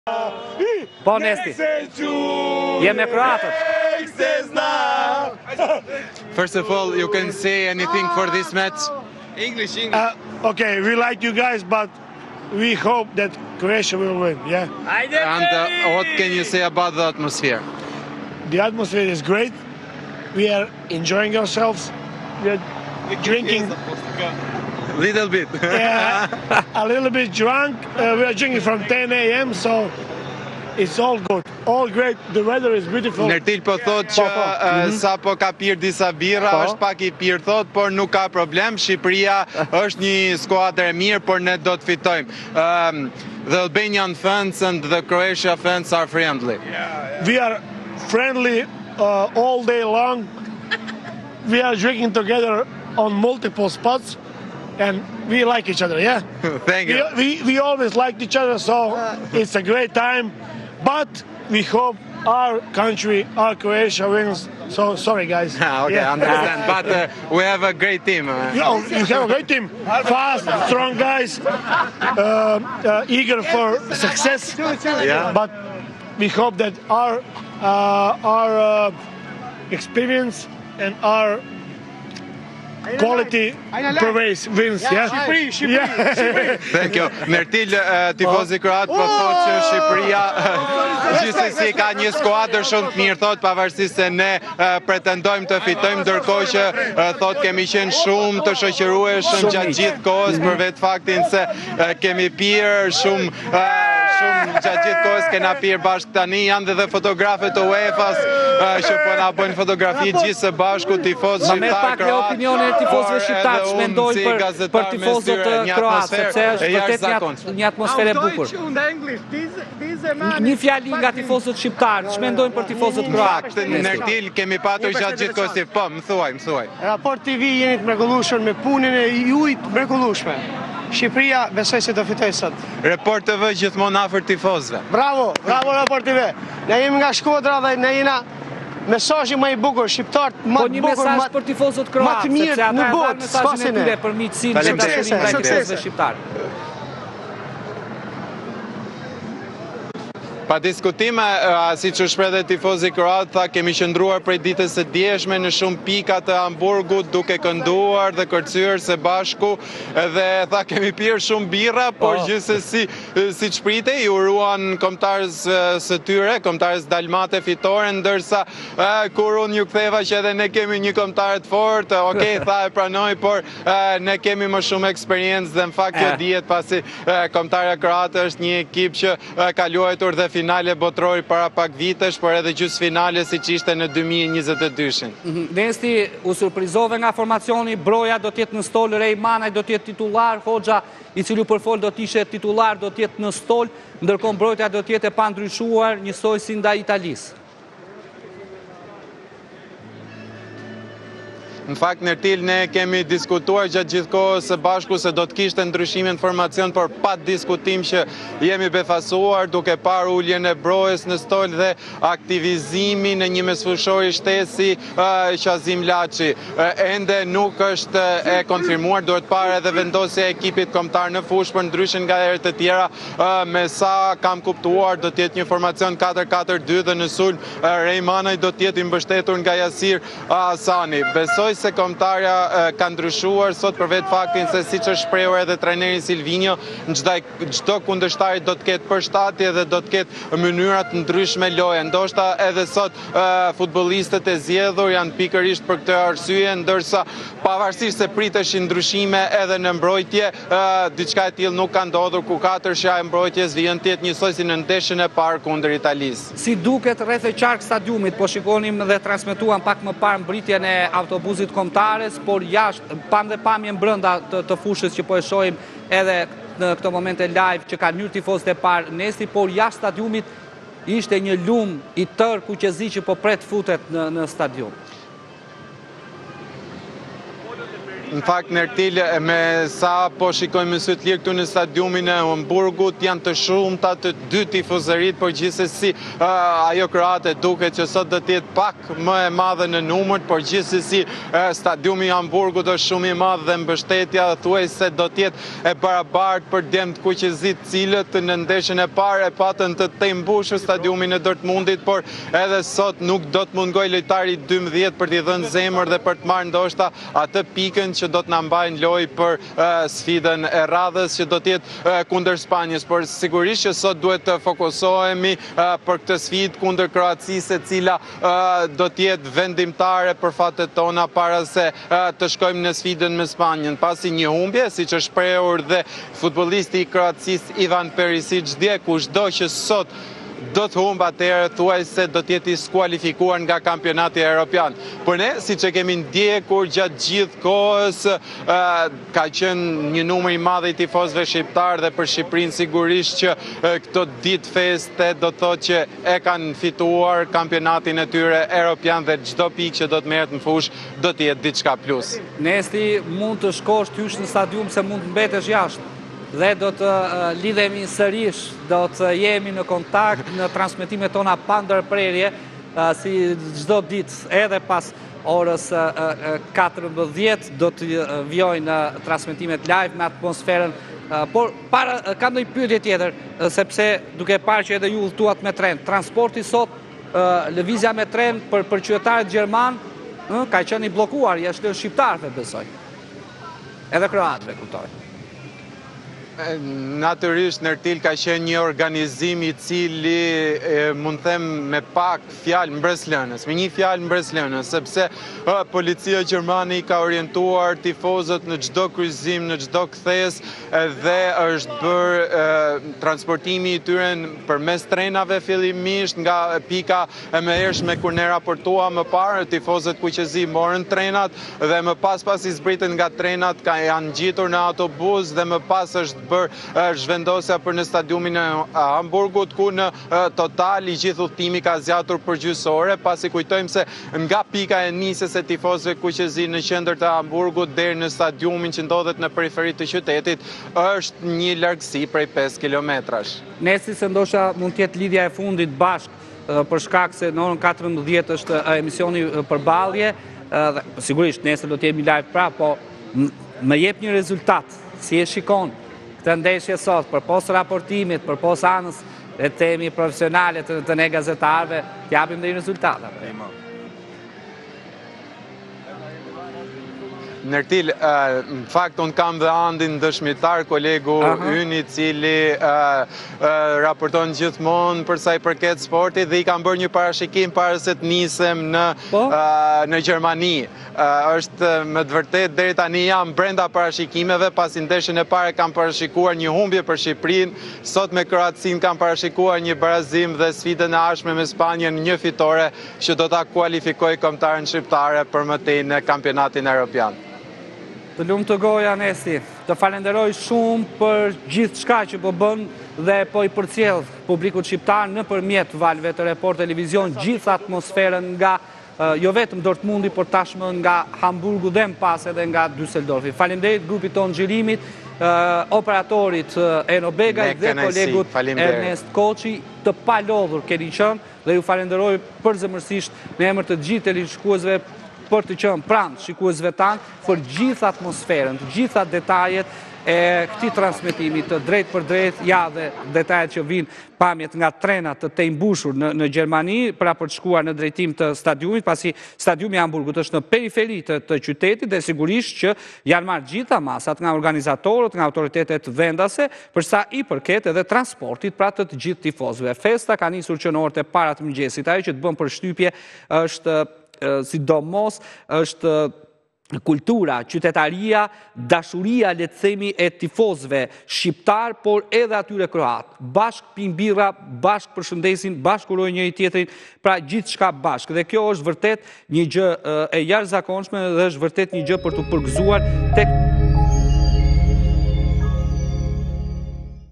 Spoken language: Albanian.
Po Nesti. Jemi Kroatët. First of all, you can say anything for this match? English. Okay, we like you guys, but we hope that Croatia will win, yeah? And what can you say about the atmosphere? The atmosphere is great. We are enjoying ourselves. We are drinking Little bit. a little bit drunk. We are drinking from 10 a.m., so it's all good. All great. The weather is beautiful. Nertil po thot që sa po ka pirë disa birra, është pak i pirë thot, por nuk ka problem. Shqipëria është një skuadër e mirë, por ne do të fitojmë. The Albanian fans and the Croatia fans are friendly. We are friendly all day long. We are drinking together on multiple spots, and we like each other, yeah? Thank you. We always liked each other, so it's a great time. But we hope our country, our Croatia wins. So sorry, guys. Okay, I understand. But we have a great team. You have a great team. Fast, strong guys, eager for success. Yeah. But we hope that our experience and our quality wins, yeah? Thank you. Nertil, tifozi kroat po thotë që Shqipëria gjithsesi ka një skuadër shumë të mirë, thot, pavarësisht se ne pretendojmë të fitojmë, ndërkohë që thot kemi qenë shumë të shoqërueshëm gjatë gjithë kohës, për vetë faktin se kemi pirë shumë gjatë gjithë kohës, kena pirë bashkë tani, janë dhe fotografët e UEFA-s që po na bëjnë fotografi gjithë së bashku, tifozë shqiptar kroat. Tifozëve shqiptarë shmendojnë për tifozët kroatë, sepse është vërtet një atmosferë e bukur. Një fjali nga tifozët shqiptarë shmendojnë për tifozët kroatë. Fakt, Nertil, kemi patur gjatë gjithë kohës, po, më thuaj. Raport TV jeni të mrekullueshëm me punën e juaj të mrekullueshme. Shqipëria besoj se do fitoj sot. Report TV gjithmonë afër tifozëve. Bravo Raport TV. Ne jemi nga Shkodra dhe ne jena mesazhi më i bukur, shqiptarët më të bukur, një mesazh për tifozët kroatë, sepse ata e dhanë mesazhin e tyre për miqësinë dhe dashurinë ndaj tifozëve shqiptarë. Pa diskutime, si që shpreh dhe tifozi kroat, tha kemi qëndruar prej ditës së djeshme në shumë pika të Hamburgut, duke kënduar dhe kërcyer së bashku, dhe tha kemi pirë shumë birra, por gjithsesi si çprite i uruan kombëtarës së tyre, kombëtarës dalmate fitore, ndërsa kur unë ju ktheva që edhe ne kemi një kombëtar të fortë, okay, tha e pranoj, por ne kemi më shumë eksperiencë dhe në fakt kjo dihet pasi kombëtarja kroate është një ekip që ka luajtur dhe finale botërore para pak vitesh, por edhe gjysmëfinale siç ishte në 2022-shin. Nesti u surprizove nga formacioni, Broja do të jetë në stol, Rejmanaj do të jetë titullar, Hoxha i cili përfol do të ishte titullar, do të jetë në stol, ndërkohë mbrojtja do të jetë e pandryshuar, njësoj si ndaj Italisë. Në fakt, Nertil, ne kemi diskutuar gjatë gjithë kohës së bashku se do të kishte ndryshime në formacion, por pa diskutim që jemi befasuar duke parë uljen e Brojës në stol dhe aktivizimin e një mesfushori shtesi Qazim Laçi. Ende nuk është e konfirmuar, duhet parë edhe vendosja e ekipit kombëtar në fushë, për ndryshe nga herët e tjera, me sa kam kuptuar, do të jetë një formacion 4-4-2 dhe në sulm Rejmanaj do të jetë i mbështetur nga Jasir Hasani. Besoj se kombëtarja ka ndryshuar sot për vetë faktin se siç është shprehur edhe trajneri Silvinho, çdo kundërshtar do të ketë përshtatje dhe do të ketë mënyra të ndryshme loje. Ndoshta edhe sot futbollistët e zgjedhur janë pikërisht për këtë arsye, ndërsa pavarësisht se priteshin ndryshime edhe në mbrojtje, diçka e tillë nuk ka ndodhur ku 4 shaj mbrojtjes vjen të jetë njësoj si në ndeshjen e parë kundër Italisë. Si duket rreth e qark stadiumit, po shikonim dhe transmetuan pak më parë mbritjen e autobusit kombëtares, por jashtë pam dhe pamjen brenda të fushës që po e shohim edhe në këto momente live që kanë hyrë tifozët e parë Nesti, por jashtë stadiumit ishte një lum i tërë kuqezi që po pret futet në stadium. Në fakt, Nertil, me sa po shikojmë sy të lirë këtu në stadiumin e Hamburgut, janë të shumta të dy tifozërit, por gjithsesi ajo kroate duket që sot do të jetë pak më e madhe në numër, por gjithsesi stadiumi i Hamburgut është shumë i madh dhe mbështetja thuajse do të jetë e barabartë për djemt kuqezit, cilët në ndeshjen e parë e patën të tejmbushur stadiumin e Dortmundit, por edhe sot nuk do të mungoj lojtari 12 për t'i dhënë zemër dhe për të marrë ndoshta atë pikën që do të na mbajnë lojë për sfidën e radhës që do të jetë kundër Spanjës, por sigurisht që sot duhet të fokusohemi për këtë sfidë kundër Kroacisë, e cila do të jetë vendimtare për fatet tona para se të shkojmë në sfidën me Spanjën. Pasi një humbje, siç është shprehur dhe futbollisti i Kroacisë Ivan Perisic dje, kushdo që sot do të humbë atëherë thuajse do të jetë i skualifikuar nga kampionati evropian. Por ne, siç e kemi ndjekur gjatë gjithë kohës, ka qenë një numër i madh i tifozëve shqiptar dhe për Shqipërinë sigurisht që këto ditë feste do të thotë që e kanë fituar kampionatin e tyre evropian dhe çdo pikë që do të merret në fushë do të jetë diçka plus. Nesti, mund të shkosh ty në stadium se mund të mbetesh jashtë dhe do të lidhemi sërish, do të jemi në kontakt në transmetimet tona pa ndërprerje, si çdo ditë edhe pas orës 14 do të vjojnë transmetimet live me atmosferën. Por kam ndonjë pyetje tjetër, sepse duke parë që edhe ju udhëtuat me tren, transporti sot, lëvizja me tren për qytetarët gjerman ka qenë i bllokuar, jashtë lënë shqiptarëve besoj. Edhe kroatëve kuptoj. Natyrisht Nertil ka qenë një organizim i cili mund të them me pak fjalë mbreslënës, me një fjalë mbreslënës, sepse policia gjermane i ka orientuar tifozët në çdo kryqëzim, në çdo kthes dhe është bërë transportimi i tyre përmes trenave fillimisht nga pika e mëhershme kur ne raportua më parë, tifozët kuqezi morën trenat dhe më pas i zbritën nga trenat janë ngjitur në autobus dhe më pas është bërë zhvendosja për në stadiumin e Hamburgut, ku në total i gjithë udhtimi ka zgjatur për gjysore, pasi kujtojmë se nga pika e nisjes e tifozëve kuqezi në qendër të Hamburgut deri në stadiumin që ndodhet në periferi të qytetit është një largësi prej 5 kilometrash. Nesi se ndoshta mund të jetë lidhja e fundit bashkë për shkak se në orën 14 është emisioni përballje, sigurisht nesër do të jemi live pra, po më jep një rezultat, si e shikon këtë ndeshje sot, përpos raportimit, përpos anës e temi profesionale të ne gazetarëve, t'japim dhe i rezultata. Nertil, në fakt unë kam dhe Andin dëshmitar, kolegu ynë i cili raporton gjithmonë për sa i përket sportit dhe i kam bërë një parashikim para se të nisem në Gjermani. Është me të vërtet deri tani jam brenda parashikimeve, pasi ndeshjen e parë kam parashikuar një humbje për Shqipërinë, sot me Kroacinë kam parashikuar një barazim dhe sfidën e ardhshme me Spanjën, një fitore që do ta kualifikoj kombëtaren shqiptare për mëtej në kampionatin evropian. Të lumë të goja, Nesti, të falenderoj shumë për gjithë shka që po bën dhe po i përcjell publikut shqiptar në përmjet valve të Report Televizion, gjithë atmosferën nga, jo vetëm Dortmundi, por tashmë nga Hamburgu dhe më pas edhe nga Düsseldorfi. Falenderit grupit tonë xhirimit, operatorit Eno Begaj dhe kolegut Ernest Koçi, të palodhur keni qenë dhe ju falenderoj përzemërsisht në emër të gjithë televizionistëve për të qenë pranë shikuesve tanë për gjithë atmosferën, të gjitha detajet e këtij transmetimi të drejt për drejt, ja dhe detajet që vinë pamjet nga trenat të tejmbushur në Gjermani, pra për të shkuar në drejtim të stadiumit, pasi stadiumi i Hamburgut është në periferi të qytetit dhe sigurisht që janë marrë gjitha masat nga organizatorët, nga autoritetet vendase, përsa i përket edhe transportit pra të gjithë tifozëve. Festa ka nisur që në orët e para të mëngjesit, ajo që të bën përshtypje është sidomos është kultura, qytetaria, dashuria, le të themi, e tifozëve shqiptar, por edhe atyre kroat. Bashk pin birra, bashk përshëndesin, bashk urojnë njëri tjetrin, pra gjithë shka bashk. Dhe kjo është vërtet një gjë e jashtëzakonshme dhe është vërtet një gjë për të përgëzuar tek